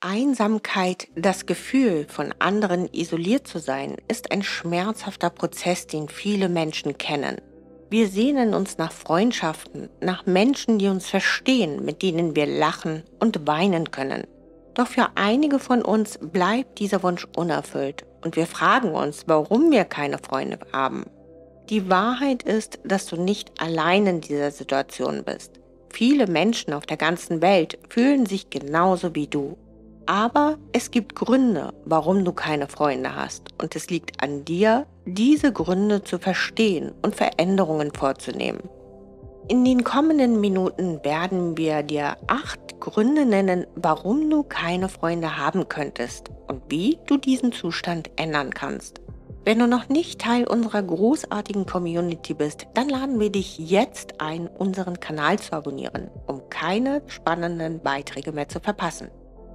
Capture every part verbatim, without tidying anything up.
Einsamkeit, das Gefühl, von anderen isoliert zu sein, ist ein schmerzhafter Prozess, den viele Menschen kennen. Wir sehnen uns nach Freundschaften, nach Menschen, die uns verstehen, mit denen wir lachen und weinen können. Doch für einige von uns bleibt dieser Wunsch unerfüllt und wir fragen uns, warum wir keine Freunde haben. Die Wahrheit ist, dass du nicht allein in dieser Situation bist. Viele Menschen auf der ganzen Welt fühlen sich genauso wie du. Aber es gibt Gründe, warum du keine Freunde hast. Und es liegt an dir, diese Gründe zu verstehen und Veränderungen vorzunehmen. In den kommenden Minuten werden wir dir acht Gründe nennen, warum du keine Freunde haben könntest und wie du diesen Zustand ändern kannst. Wenn du noch nicht Teil unserer großartigen Community bist, dann laden wir dich jetzt ein, unseren Kanal zu abonnieren, um keine spannenden Beiträge mehr zu verpassen.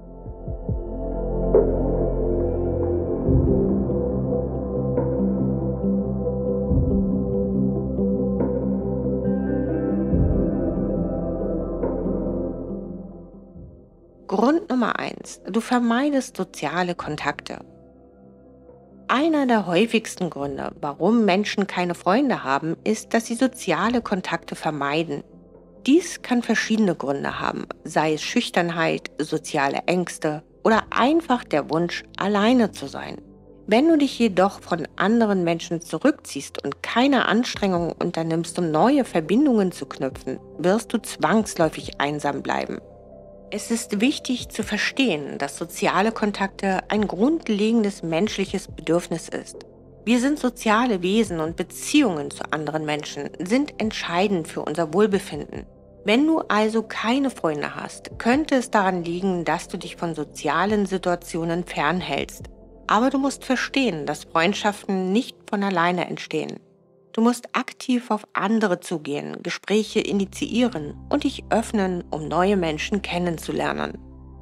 Grund Nummer eins: Du vermeidest soziale Kontakte. Einer der häufigsten Gründe, warum Menschen keine Freunde haben, ist, dass sie soziale Kontakte vermeiden. Dies kann verschiedene Gründe haben, sei es Schüchternheit, soziale Ängste oder einfach der Wunsch, alleine zu sein. Wenn du dich jedoch von anderen Menschen zurückziehst und keine Anstrengungen unternimmst, um neue Verbindungen zu knüpfen, wirst du zwangsläufig einsam bleiben. Es ist wichtig zu verstehen, dass soziale Kontakte ein grundlegendes menschliches Bedürfnis ist. Wir sind soziale Wesen und Beziehungen zu anderen Menschen sind entscheidend für unser Wohlbefinden. Wenn du also keine Freunde hast, könnte es daran liegen, dass du dich von sozialen Situationen fernhältst. Aber du musst verstehen, dass Freundschaften nicht von alleine entstehen. Du musst aktiv auf andere zugehen, Gespräche initiieren und dich öffnen, um neue Menschen kennenzulernen.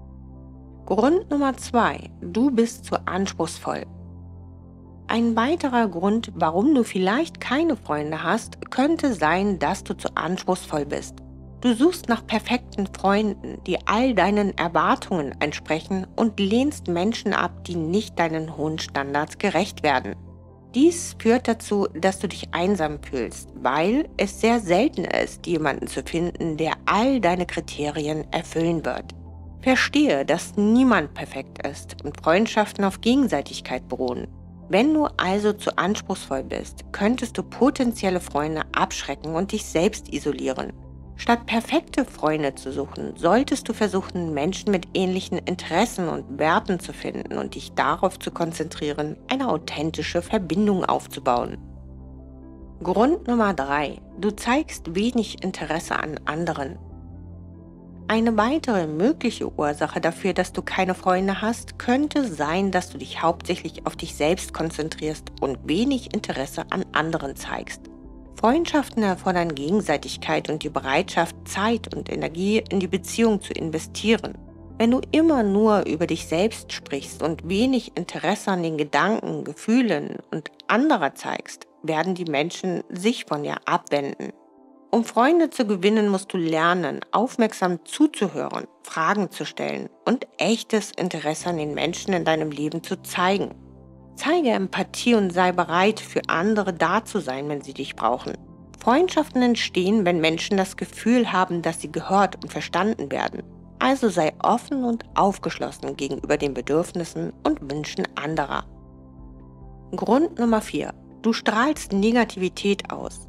Grund Nummer zwei: Du bist zu anspruchsvoll. Ein weiterer Grund, warum du vielleicht keine Freunde hast, könnte sein, dass du zu anspruchsvoll bist. Du suchst nach perfekten Freunden, die all deinen Erwartungen entsprechen und lehnst Menschen ab, die nicht deinen hohen Standards gerecht werden. Dies führt dazu, dass du dich einsam fühlst, weil es sehr selten ist, jemanden zu finden, der all deine Kriterien erfüllen wird. Verstehe, dass niemand perfekt ist und Freundschaften auf Gegenseitigkeit beruhen. Wenn du also zu anspruchsvoll bist, könntest du potenzielle Freunde abschrecken und dich selbst isolieren. Statt perfekte Freunde zu suchen, solltest du versuchen, Menschen mit ähnlichen Interessen und Werten zu finden und dich darauf zu konzentrieren, eine authentische Verbindung aufzubauen. Grund Nummer drei: Du zeigst wenig Interesse an anderen. Eine weitere mögliche Ursache dafür, dass du keine Freunde hast, könnte sein, dass du dich hauptsächlich auf dich selbst konzentrierst und wenig Interesse an anderen zeigst. Freundschaften erfordern Gegenseitigkeit und die Bereitschaft, Zeit und Energie in die Beziehung zu investieren. Wenn du immer nur über dich selbst sprichst und wenig Interesse an den Gedanken, Gefühlen und anderer zeigst, werden die Menschen sich von dir abwenden. Um Freunde zu gewinnen, musst du lernen, aufmerksam zuzuhören, Fragen zu stellen und echtes Interesse an den Menschen in deinem Leben zu zeigen. Zeige Empathie und sei bereit, für andere da zu sein, wenn sie dich brauchen. Freundschaften entstehen, wenn Menschen das Gefühl haben, dass sie gehört und verstanden werden. Also sei offen und aufgeschlossen gegenüber den Bedürfnissen und Wünschen anderer. Grund Nummer vier: Du strahlst Negativität aus.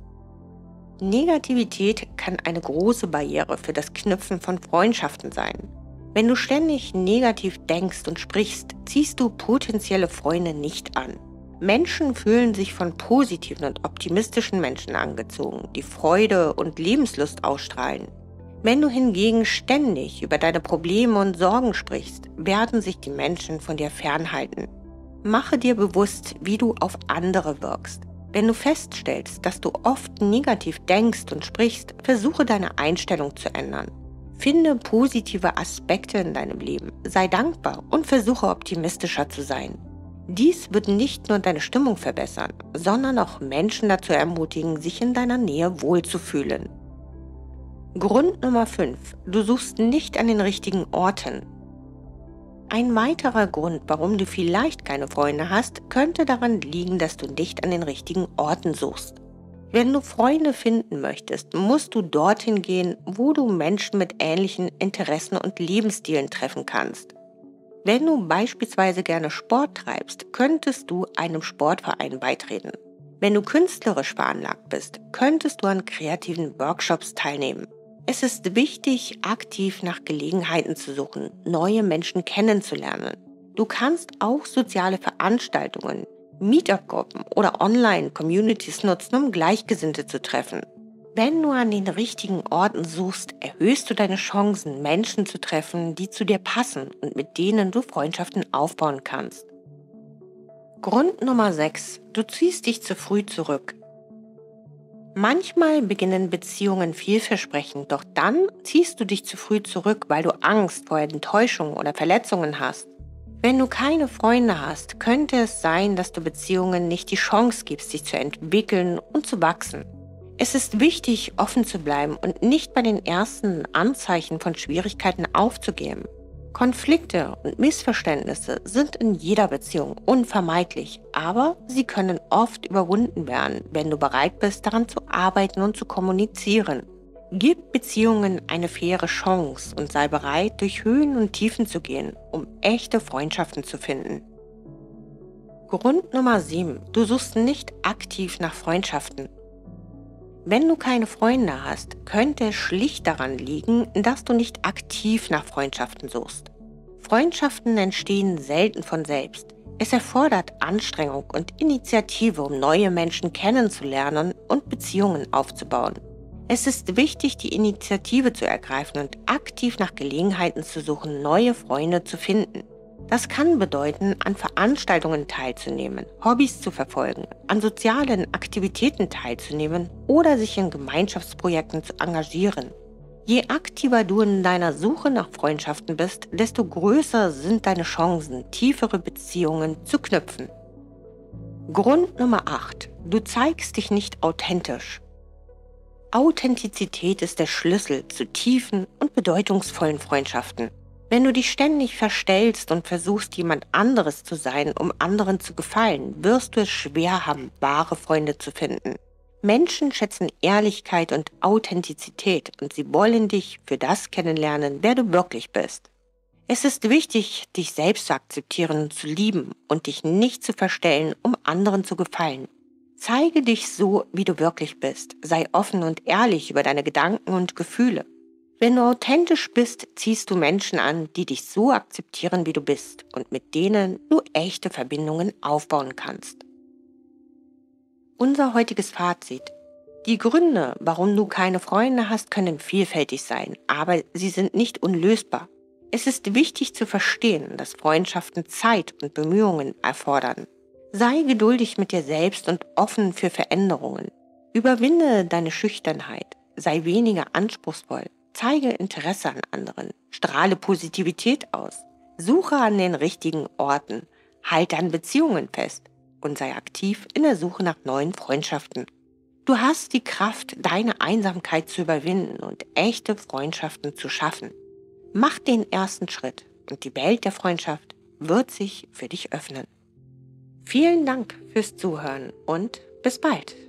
Negativität kann eine große Barriere für das Knüpfen von Freundschaften sein. Wenn du ständig negativ denkst und sprichst, ziehst du potenzielle Freunde nicht an. Menschen fühlen sich von positiven und optimistischen Menschen angezogen, die Freude und Lebenslust ausstrahlen. Wenn du hingegen ständig über deine Probleme und Sorgen sprichst, werden sich die Menschen von dir fernhalten. Mache dir bewusst, wie du auf andere wirkst. Wenn du feststellst, dass du oft negativ denkst und sprichst, versuche deine Einstellung zu ändern. Finde positive Aspekte in deinem Leben, sei dankbar und versuche optimistischer zu sein. Dies wird nicht nur deine Stimmung verbessern, sondern auch Menschen dazu ermutigen, sich in deiner Nähe wohlzufühlen. Grund Nummer fünf: Du suchst nicht an den richtigen Orten. Ein weiterer Grund, warum du vielleicht keine Freunde hast, könnte daran liegen, dass du nicht an den richtigen Orten suchst. Wenn du Freunde finden möchtest, musst du dorthin gehen, wo du Menschen mit ähnlichen Interessen und Lebensstilen treffen kannst. Wenn du beispielsweise gerne Sport treibst, könntest du einem Sportverein beitreten. Wenn du künstlerisch veranlagt bist, könntest du an kreativen Workshops teilnehmen. Es ist wichtig, aktiv nach Gelegenheiten zu suchen, neue Menschen kennenzulernen. Du kannst auch soziale Veranstaltungen, Meetup-Gruppen oder Online-Communities nutzen, um Gleichgesinnte zu treffen. Wenn du an den richtigen Orten suchst, erhöhst du deine Chancen, Menschen zu treffen, die zu dir passen und mit denen du Freundschaften aufbauen kannst. Grund Nummer sechs. Du ziehst dich zu früh zurück. Manchmal beginnen Beziehungen vielversprechend, doch dann ziehst du dich zu früh zurück, weil du Angst vor Enttäuschung oder Verletzungen hast. Wenn du keine Freunde hast, könnte es sein, dass du Beziehungen nicht die Chance gibst, sich zu entwickeln und zu wachsen. Es ist wichtig, offen zu bleiben und nicht bei den ersten Anzeichen von Schwierigkeiten aufzugeben. Konflikte und Missverständnisse sind in jeder Beziehung unvermeidlich, aber sie können oft überwunden werden, wenn du bereit bist, daran zu arbeiten und zu kommunizieren. Gib Beziehungen eine faire Chance und sei bereit, durch Höhen und Tiefen zu gehen, um echte Freundschaften zu finden. Grund Nummer sieben. Du suchst nicht aktiv nach Freundschaften. Wenn du keine Freunde hast, könnte es schlicht daran liegen, dass du nicht aktiv nach Freundschaften suchst. Freundschaften entstehen selten von selbst. Es erfordert Anstrengung und Initiative, um neue Menschen kennenzulernen und Beziehungen aufzubauen. Es ist wichtig, die Initiative zu ergreifen und aktiv nach Gelegenheiten zu suchen, neue Freunde zu finden. Das kann bedeuten, an Veranstaltungen teilzunehmen, Hobbys zu verfolgen, an sozialen Aktivitäten teilzunehmen oder sich in Gemeinschaftsprojekten zu engagieren. Je aktiver du in deiner Suche nach Freundschaften bist, desto größer sind deine Chancen, tiefere Beziehungen zu knüpfen. Grund Nummer acht. Du zeigst dich nicht authentisch. Authentizität ist der Schlüssel zu tiefen und bedeutungsvollen Freundschaften. Wenn du dich ständig verstellst und versuchst, jemand anderes zu sein, um anderen zu gefallen, wirst du es schwer haben, wahre Freunde zu finden. Menschen schätzen Ehrlichkeit und Authentizität und sie wollen dich für das kennenlernen, wer du wirklich bist. Es ist wichtig, dich selbst zu akzeptieren und zu lieben und dich nicht zu verstellen, um anderen zu gefallen. Zeige dich so, wie du wirklich bist. Sei offen und ehrlich über deine Gedanken und Gefühle. Wenn du authentisch bist, ziehst du Menschen an, die dich so akzeptieren, wie du bist und mit denen du echte Verbindungen aufbauen kannst. Unser heutiges Fazit. Die Gründe, warum du keine Freunde hast, können vielfältig sein, aber sie sind nicht unlösbar. Es ist wichtig zu verstehen, dass Freundschaften Zeit und Bemühungen erfordern. Sei geduldig mit dir selbst und offen für Veränderungen. Überwinde deine Schüchternheit, sei weniger anspruchsvoll. Zeige Interesse an anderen, strahle Positivität aus, suche an den richtigen Orten, halte an Beziehungen fest und sei aktiv in der Suche nach neuen Freundschaften. Du hast die Kraft, deine Einsamkeit zu überwinden und echte Freundschaften zu schaffen. Mach den ersten Schritt und die Welt der Freundschaft wird sich für dich öffnen. Vielen Dank fürs Zuhören und bis bald.